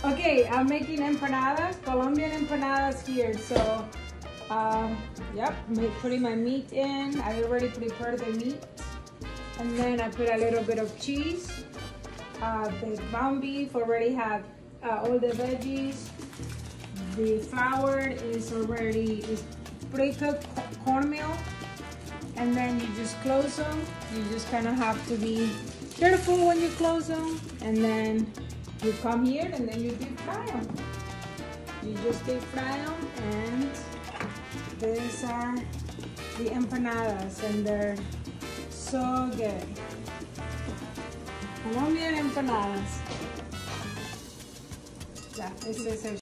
Okay, I'm making empanadas, Colombian empanadas here. So, yep, putting my meat in. I already prepared the meat. And then I put a little bit of cheese. The ground beef already had all the veggies. The flour is pre-cooked cornmeal. And then you just close them. You just kind of have to be careful when you close them. And then you come here and then you deep fry them. You just deep fry them, and these are the empanadas, and they're so good. Colombian empanadas. Yeah, this is